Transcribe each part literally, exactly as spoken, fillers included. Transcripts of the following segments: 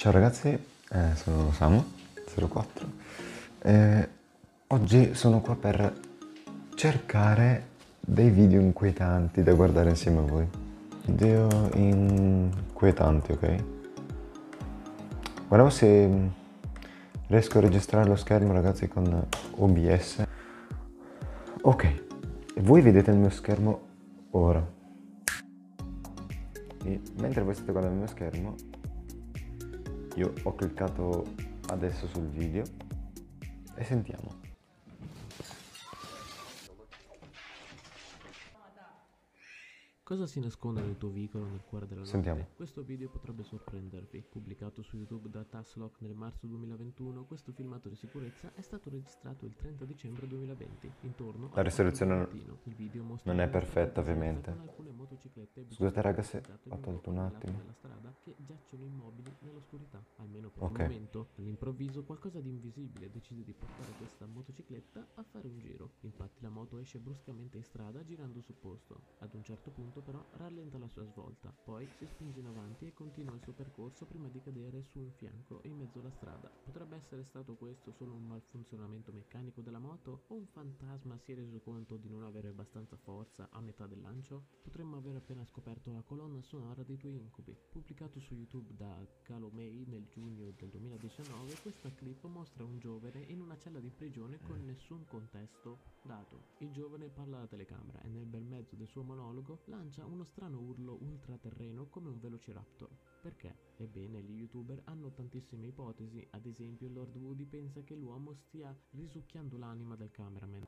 Ciao ragazzi, eh, sono Samu, zero quattro. Eh, oggi sono qua per cercare dei video inquietanti da guardare insieme a voi. Video inquietanti, ok? Guardiamo se riesco a registrare lo schermo, ragazzi, con O B S. Ok, voi vedete il mio schermo ora. E mentre voi state guardando il mio schermo, io ho cliccato adesso sul video e sentiamo. Cosa si nasconde nel tuo veicolo nel cuore della notte? Sentiamo. Questo video potrebbe sorprendervi. Pubblicato su YouTube da Taslock nel marzo duemilaventuno, questo filmato di sicurezza è stato registrato il trenta dicembre duemilaventi, intorno La alle quattro del risoluzione mattino. Il video mostra non è un uomo perfetta, di bicicletta ovviamente. con alcune motociclette e Scusate biciclette raga se parcheggiate ho in un tolto luogo un nel lato attimo. della strada che giacciono immobili nell'oscurità, almeno per Ok. il momento. All'improvviso qualcosa di invisibile decide di portare questa motocicletta a fare un giro. Infatti la moto esce bruscamente in strada girando sul posto. Ad un certo punto però rallenta la sua svolta, poi si spinge in avanti e continua il suo percorso prima di cadere su un fianco in mezzo alla strada. Potrebbe essere stato questo solo un malfunzionamento meccanico della moto o un fantasma si è reso conto di non avere abbastanza forza a metà del lancio? Potremmo aver appena scoperto la colonna sonora dei tuoi incubi. Pubblicato su YouTube da Calomei nel giugno del duemiladiciannove, questa clip mostra un giovane in una cella di prigione con nessun contesto dato. Il giovane parla alla telecamera e nel bel mezzo del suo monologo lancia uno strano urlo ultraterreno come un velociraptor. Perché? Ebbene, gli youtuber hanno tantissime ipotesi, ad esempio Lord Woody pensa che l'uomo stia risucchiando l'anima del cameraman.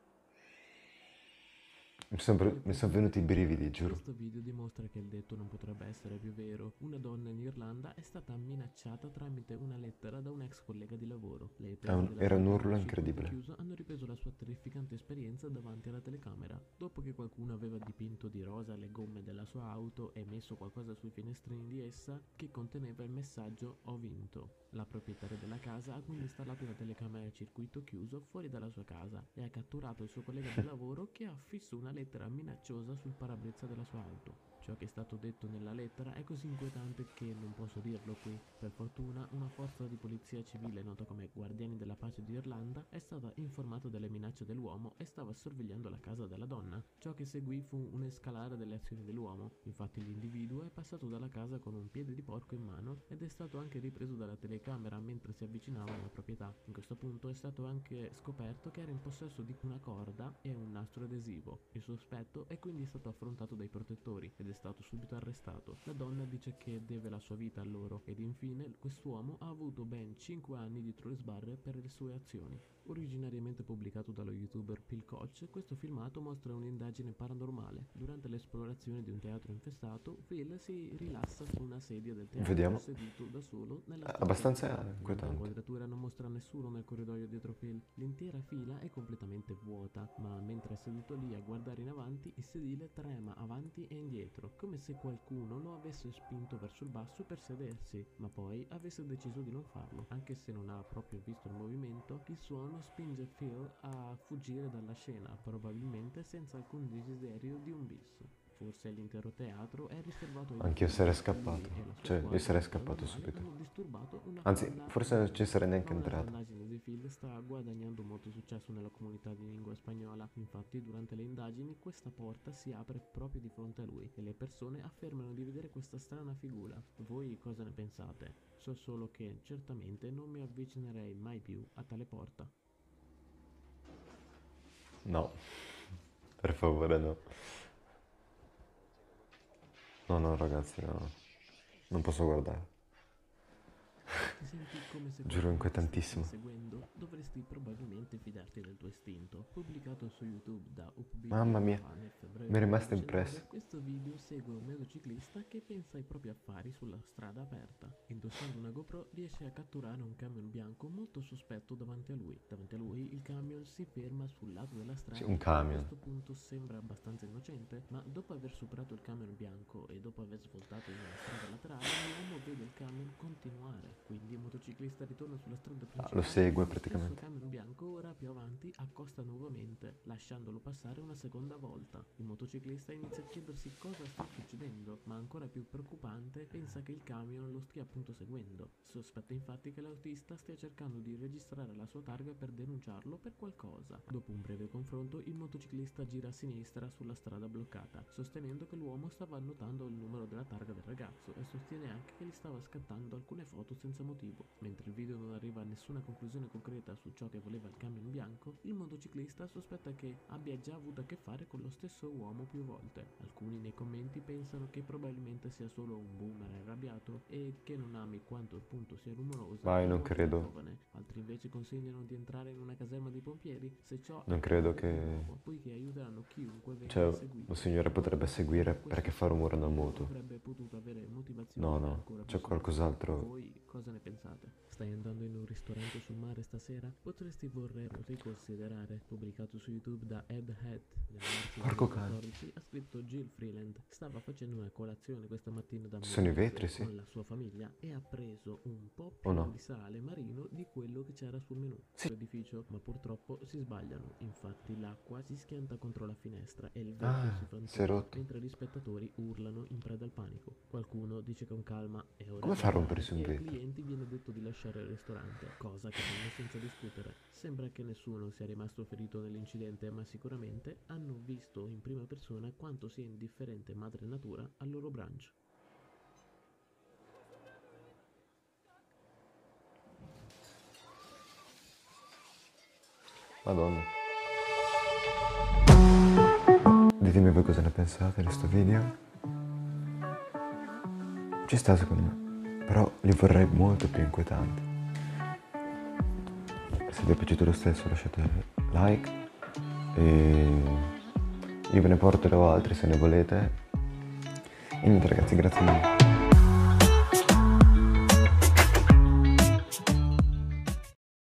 Mi sono, mi sono venuti i brividi, giuro. Questo video dimostra che il detto non potrebbe essere più vero. Una donna in Irlanda è stata minacciata tramite una lettera da un ex collega di lavoro. Le riprese della Era un vita urlo nel circuito incredibile. chiuso hanno ripreso la sua terrificante esperienza davanti alla telecamera. Dopo che qualcuno aveva dipinto di rosa le gomme della sua auto e messo qualcosa sui finestrini di essa che conteneva il messaggio "Ho vinto". La proprietaria della casa ha quindi installato una telecamera a circuito chiuso fuori dalla sua casa e ha catturato il suo collega di lavoro che ha affisso una lettera minacciosa sul parabrezza della sua auto. Ciò che è stato detto nella lettera è così inquietante che non posso dirlo qui. Per fortuna, una forza di polizia civile nota come Guardiani della Pace di Irlanda è stata informata delle minacce dell'uomo e stava sorvegliando la casa della donna. Ciò che seguì fu un escalare delle azioni dell'uomo. Infatti l'individuo è passato dalla casa con un piede di porco in mano ed è stato anche ripreso dalla telecamera mentre si avvicinava alla proprietà. In questo punto è stato anche scoperto che era in possesso di una corda e un nastro adesivo. Il sospetto è quindi stato affrontato dai protettori ed è stato subito arrestato. La donna dice che deve la sua vita a loro ed infine quest'uomo ha avuto ben cinque anni dietro le sbarre per le sue azioni. Originariamente pubblicato dallo youtuber Phil Koch, questo filmato mostra un'indagine paranormale. Durante l'esplorazione di un teatro infestato, Phil si rilassa su una sedia del teatro Vediamo. seduto da solo nella stanza Abbastanza buia. inquietante. L'inquadratura non mostra nessuno nel corridoio dietro Phil. L'intera fila è completamente vuota, ma mentre è seduto lì a guardare in avanti, il sedile trema avanti e indietro, come se qualcuno lo avesse spinto verso il basso per sedersi, ma poi avesse deciso di non farlo. Anche se non ha proprio visto il movimento, il suono spinge Phil a fuggire dalla scena, probabilmente senza alcun desiderio di un bis. Forse l'intero teatro è riservato ai Anch'io detenuti. sarei Lui scappato. e la sua Cioè, io squadra sarei di scappato paranormali subito. hanno disturbato una Anzi, folla forse non ci inquieta. sarei neanche Ma una sua entrato. indagine di Phil sta guadagnando molto successo nella comunità di lingua spagnola. Infatti, durante le indagini, questa porta si apre proprio di fronte a lui e le persone affermano di vedere questa strana figura. Voi cosa ne pensate? So solo che certamente non mi avvicinerei mai più a tale porta. No. Per favore, no. No, no, ragazzi, no. Non posso guardare. Ti senti come se Giuro, qualcuno ti stesse inquietantissimo. inseguendo? Dovresti probabilmente fidarti del tuo istinto. Pubblicato su YouTube da Mamma mia, UpBeautyUA nel febbraio mi è rimasta impressa. duemiladiciannove, questo video segue un motociclista che pensa ai propri affari sulla strada aperta. Indossando una GoPro riesce a catturare un camion bianco molto sospetto davanti a lui. Davanti a lui il camion si ferma sul lato della strada Sì, un che a camion. questo punto sembra abbastanza innocente, ma dopo aver superato il camion bianco e dopo aver svoltato in una strada laterale, l'uomo vede il camion continuare continuare. Quindi il motociclista ritorna sulla strada principale. Ah, lo segue e praticamente. il suo camion bianco ora più avanti accosta nuovamente, lasciandolo passare una seconda volta. Il motociclista inizia a chiedersi cosa sta succedendo, ma ancora più preoccupante pensa che il camion lo stia appunto seguendo. Sospetta infatti che l'autista stia cercando di registrare la sua targa per denunciarlo per qualcosa. Dopo un breve confronto il motociclista gira a sinistra sulla strada bloccata, sostenendo che l'uomo stava annotando il numero della targa del ragazzo e sostiene anche che gli stava scattando alcune foto senza motivo. Mentre il video non arriva a nessuna conclusione concreta su ciò che voleva il camion bianco, il motociclista sospetta che abbia già avuto a che fare con lo stesso uomo più volte. Alcuni nei commenti pensano che probabilmente sia solo un boomer arrabbiato e che non ami quanto appunto sia rumorosa. Vai, non credo. Giovane. Altri invece consigliano di entrare in una caserma di pompieri se ciò Non credo che... poiché aiuteranno chiunque venga Cioè, seguito. un signore potrebbe seguire perché fa rumore nel moto. Avrebbe potuto avere motivazioni No, no, ancora più c'è qualcos'altro. Voi cosa ne pensate? Stai andando in un ristorante sul mare stasera? Potresti vorrei riconsiderare. Pubblicato su YouTube da Ed Head nel marzo Porco cane. duemilaquattordici, ha scritto Jill Freeland. Stava facendo una colazione questa mattina da Sono i Milano vetri, sì. con la sua famiglia e ha preso un po' più O no? di sale marino di quello che c'era sul menù. Sì. L'edificio, ma purtroppo si sbagliano. Infatti l'acqua si schianta contro la finestra e il vetro Ah, si si è frantuma, rotto. mentre gli spettatori urlano in preda al panico. Qualcuno dice con calma è ora Come di fa a andare, rompersi un e ai vetro? clienti viene detto di lasciare il ristorante, cosa che fanno senza discutere. Sembra che nessuno sia rimasto ferito nell'incidente, ma sicuramente hanno visto in prima persona quanto sia indifferente madre natura al loro branch. Madonna. Ditemi voi cosa ne pensate di sto video. Ci sta secondo me, però li vorrei molto più inquietanti. Se vi è piaciuto lo stesso lasciate like e io ve ne porterò altri se ne volete. E niente ragazzi, grazie mille.